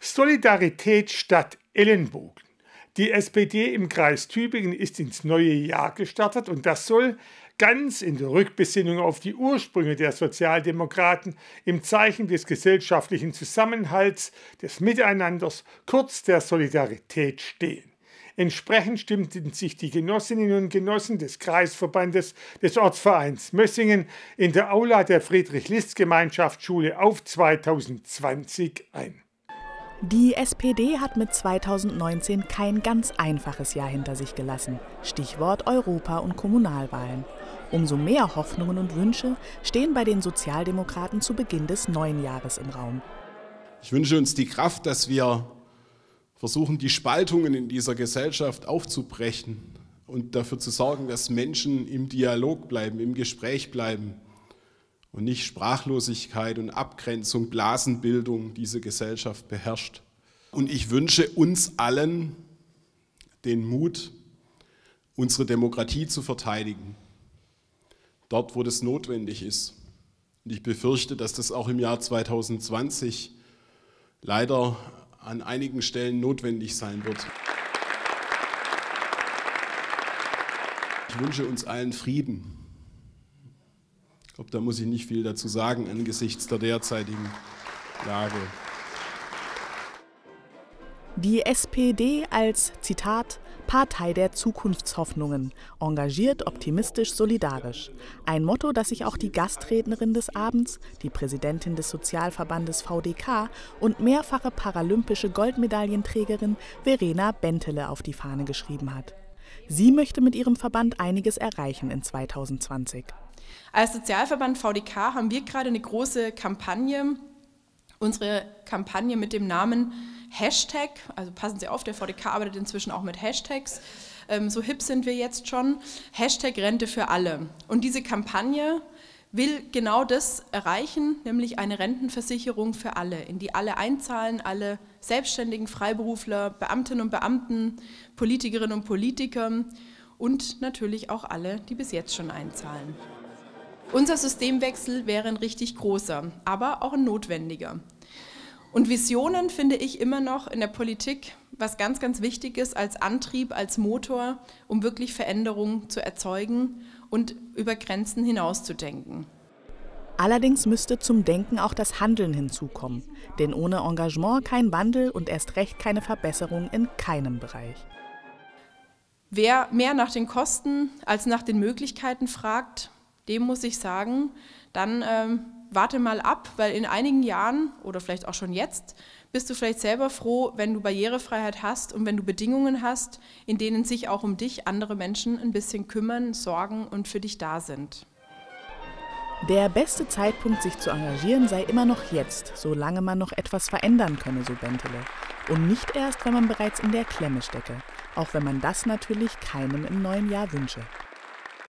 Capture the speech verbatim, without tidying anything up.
Solidarität statt Ellenbogen. Die S P D im Kreis Tübingen ist ins neue Jahr gestartet und das soll ganz in der Rückbesinnung auf die Ursprünge der Sozialdemokraten im Zeichen des gesellschaftlichen Zusammenhalts, des Miteinanders, kurz der Solidarität stehen. Entsprechend stimmten sich die Genossinnen und Genossen des Kreisverbandes des Ortsvereins Mössingen in der Aula der Friedrich-List-Gemeinschaftsschule auf zweitausendzwanzig ein. Die S P D hat mit zweitausendneunzehn kein ganz einfaches Jahr hinter sich gelassen. Stichwort Europa- und Kommunalwahlen. Umso mehr Hoffnungen und Wünsche stehen bei den Sozialdemokraten zu Beginn des neuen Jahres im Raum. Ich wünsche uns die Kraft, dass wir versuchen, die Spaltungen in dieser Gesellschaft aufzubrechen und dafür zu sorgen, dass Menschen im Dialog bleiben, im Gespräch bleiben und nicht Sprachlosigkeit und Abgrenzung, Blasenbildung diese Gesellschaft beherrscht. Und ich wünsche uns allen den Mut, unsere Demokratie zu verteidigen, dort, wo das notwendig ist. Und ich befürchte, dass das auch im Jahr zweitausendzwanzig leider an einigen Stellen notwendig sein wird. Ich wünsche uns allen Frieden. Ich glaube, da muss ich nicht viel dazu sagen angesichts der derzeitigen Lage. Die S P D als, Zitat, Partei der Zukunftshoffnungen, engagiert, optimistisch, solidarisch. Ein Motto, das sich auch die Gastrednerin des Abends, die Präsidentin des Sozialverbandes V D K und mehrfache paralympische Goldmedaillenträgerin Verena Bentele auf die Fahne geschrieben hat. Sie möchte mit ihrem Verband einiges erreichen in zweitausendzwanzig. Als Sozialverband V D K haben wir gerade eine große Kampagne, unsere Kampagne mit dem Namen Hashtag, also passen Sie auf, der V D K arbeitet inzwischen auch mit Hashtags, ähm, so hip sind wir jetzt schon, Hashtag Rente für alle. Und diese Kampagne will genau das erreichen, nämlich eine Rentenversicherung für alle, in die alle einzahlen, alle Selbstständigen, Freiberufler, Beamtinnen und Beamten, Politikerinnen und Politiker und natürlich auch alle, die bis jetzt schon einzahlen. Unser Systemwechsel wäre ein richtig großer, aber auch ein notwendiger. Und Visionen finde ich immer noch in der Politik was ganz, ganz Wichtiges als Antrieb, als Motor, um wirklich Veränderungen zu erzeugen und über Grenzen hinauszudenken. Allerdings müsste zum Denken auch das Handeln hinzukommen, denn ohne Engagement kein Wandel und erst recht keine Verbesserung in keinem Bereich. Wer mehr nach den Kosten als nach den Möglichkeiten fragt, dem muss ich sagen, dann ähm, warte mal ab, weil in einigen Jahren oder vielleicht auch schon jetzt bist du vielleicht selber froh, wenn du Barrierefreiheit hast und wenn du Bedingungen hast, in denen sich auch um dich andere Menschen ein bisschen kümmern, sorgen und für dich da sind. Der beste Zeitpunkt, sich zu engagieren, sei immer noch jetzt, solange man noch etwas verändern könne, so Bentele. Und nicht erst, wenn man bereits in der Klemme stecke, auch wenn man das natürlich keinem im neuen Jahr wünsche.